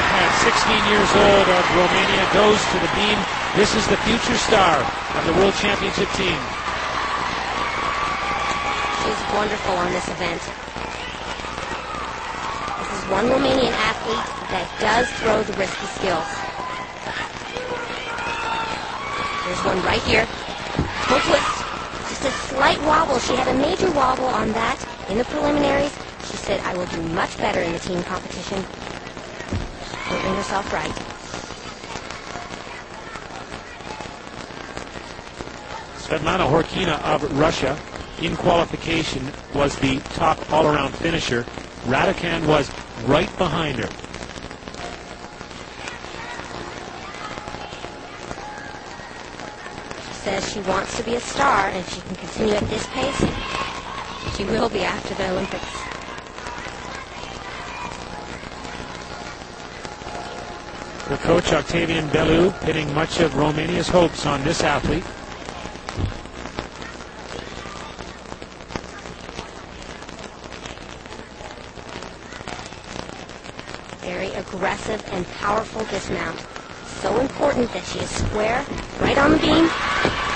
Raducan, 16 years old, of Romania, goes to the beam. This is the future star of the World Championship team. She's wonderful on this event. This is one Romanian athlete that does throw the risky skills. There's one right here. Toe twist. Just a slight wobble. She had a major wobble on that in the preliminaries. She said, I will do much better in the team competition. Putting herself right. Svetlana Horkina of Russia, in qualification, was the top all-around finisher. Raducan was right behind her. She says she wants to be a star, and if she can continue at this pace, she will be after the Olympics. Her coach, Octavian Belu, pinning much of Romania's hopes on this athlete. Very aggressive and powerful dismount. So important that she is square, right on the beam.